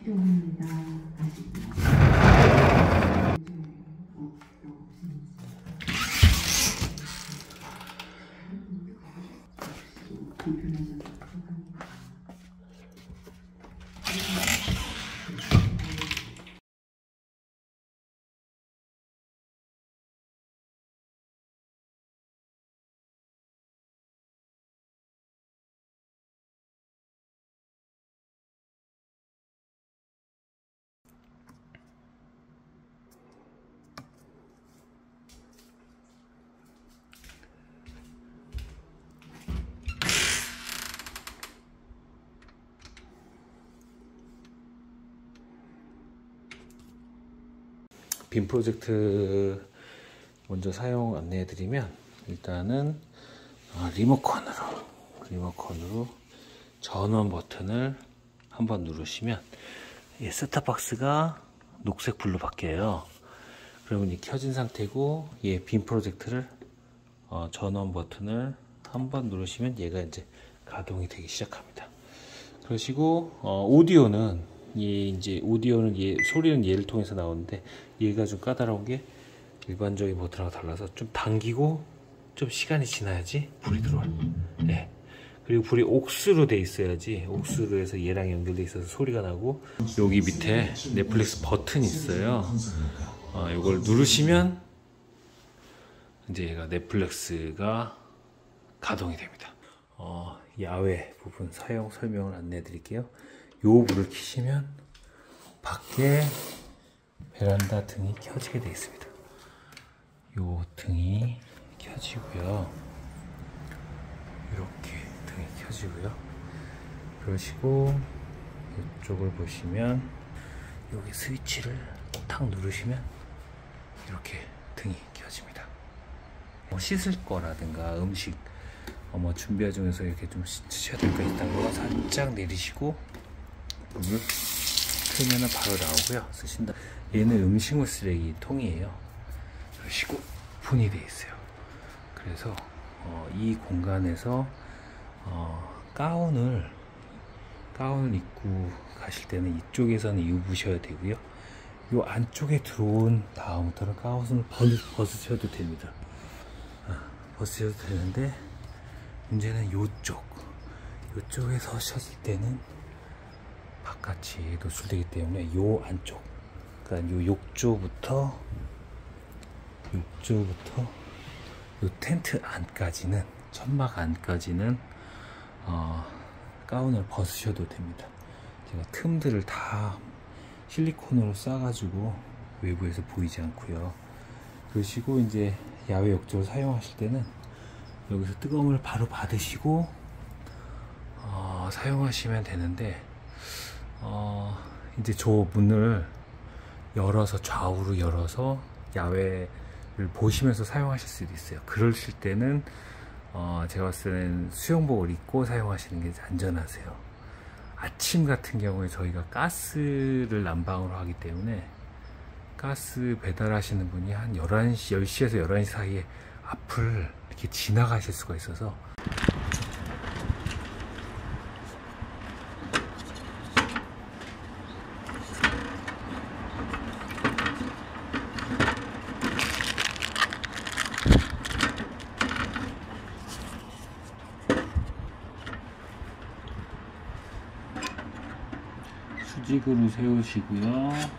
필요합니다. 빔 프로젝트 먼저 사용 안내해 드리면, 일단은 리모컨으로 전원 버튼을 한번 누르시면 이 셋탑박스가 녹색 불로 바뀌어요. 그러면 이 켜진 상태고, 얘 빔 프로젝트를 전원 버튼을 한번 누르시면 얘가 이제 가동이 되기 시작합니다. 그러시고 오디오는 소리는 얘를 통해서 나오는데, 얘가 좀 까다로운 게 일반적인 버튼하고 달라서 좀 당기고 좀 시간이 지나야지 불이 들어와요. 네. 그리고 불이 옥스로 돼 있어야지, 옥스로 해서 얘랑 연결돼 있어서 소리가 나고, 여기 밑에 넷플릭스 버튼이 있어요. 이걸 누르시면 이제 얘가 넷플릭스가 가동이 됩니다. 야외 부분 사용 설명을 안내해 드릴게요. 요 불을 켜시면 밖에 베란다 등이 켜지게 되어 있습니다. 요 등이 켜지고요. 이렇게 등이 켜지고요. 그러시고 이쪽을 보시면 여기 스위치를 탁 누르시면 이렇게 등이 켜집니다. 씻을 거라든가 음식 준비 중에서 이렇게 좀 씻으셔야 될 거 있다는 거 살짝 내리시고 불을 끄면 바로 나오고요. 쓰신다. 얘는 음식물 쓰레기 통이에요. 그러시고 오픈이 되어 있어요. 그래서 이 공간에서 가운을 입고 가실 때는 이쪽에서는 입으셔야 되고요. 요 안쪽에 들어온 다음부터는 가운을 벗으셔도 됩니다. 벗으셔도 되는데, 문제는 요쪽에 서셨을 때는 바깥이 노출되기 때문에 요 안쪽, 그러니까 요 욕조부터 요 텐트 안까지는, 천막 안까지는 가운을 벗으셔도 됩니다. 제가 틈들을 다 실리콘으로 싸가지고 외부에서 보이지 않고요. 그러시고 이제 야외 욕조를 사용하실 때는 여기서 뜨거움을 바로 받으시고 사용하시면 되는데, 이제 저 문을 열어서 좌우로 열어서 야외를 보시면서 사용하실 수도 있어요. 그러실 때는 제가 봤을 때는 수영복을 입고 사용하시는 게 안전하세요. 아침 같은 경우에 저희가 가스를 난방으로 하기 때문에 가스 배달하시는 분이 한 10시에서 11시 사이에 앞을 이렇게 지나가실 수가 있어서, 수직으로 세우시고요.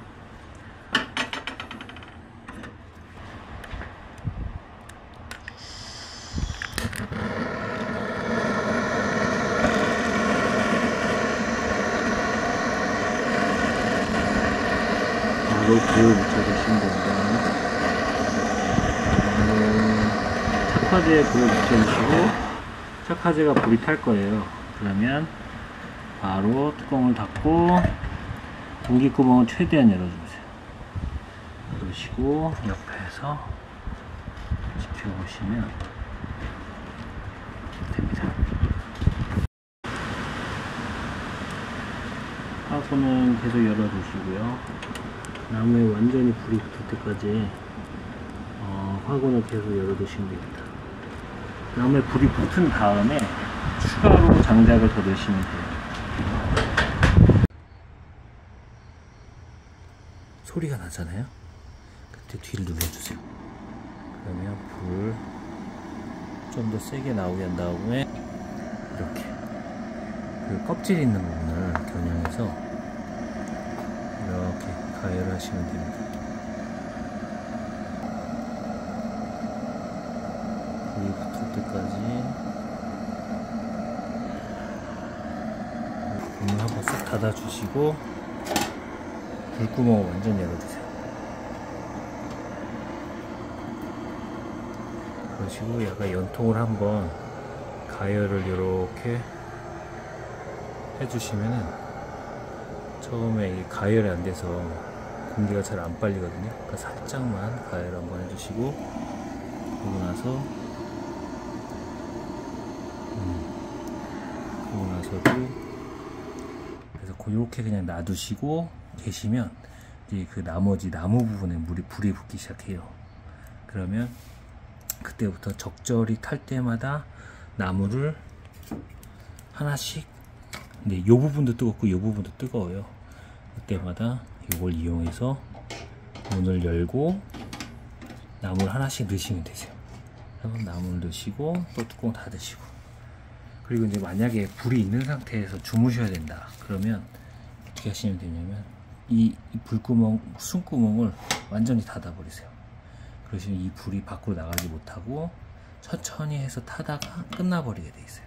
바로 불을 붙여주시면 됩니다. 착화제에 불을 붙여주시고, 착화제가 불이 탈 거예요. 그러면 바로 뚜껑을 닫고 공기구멍을 최대한 열어주세요. 그러시고 옆에서 지켜보시면 됩니다. 하고는 계속 열어두시고요. 나무에 완전히 불이 붙을 때까지 화분을 계속 열어두시면 됩니다. 나무에 불이 붙은 다음에 추가로 장작을 더 넣으시면 돼요. 소리가 나잖아요. 그때 뒤를 눌러주세요. 그러면 불 좀 더 세게 나오게 한 다음에 이렇게 그 껍질 있는 부분을 겨냥해서 이렇게 가열을 하시면 됩니다. 불이 붙을 때까지 문을 한번 싹 닫아주시고 불구멍을 완전히 열어주세요. 그러시고 약간 연통을 한번 가열을 이렇게 해주시면은 처음에 이 가열이 안 돼서 공기가 잘 안 빨리거든요. 그러니까 살짝만 가열 한번 해주시고 그러고 나서도 그래서 이렇게 그냥 놔두시고 계시면 이제 그 나머지 나무 부분에 불이 붙기 시작해요. 그러면 그때부터 적절히 탈 때마다 나무를 하나씩, 근데 이 부분도 뜨겁고 이 부분도 뜨거워요. 그때마다 이걸 이용해서 문을 열고 나무를 하나씩 넣으시면 되세요. 그러면 나무를 넣으시고 또 뚜껑 닫으시고, 그리고 이제 만약에 불이 있는 상태에서 주무셔야 된다 그러면 어떻게 하시면 되냐면 이 불구멍, 숨구멍을 완전히 닫아 버리세요. 그러시면 이 불이 밖으로 나가지 못하고 천천히 해서 타다가 끝나버리게 돼 있어요.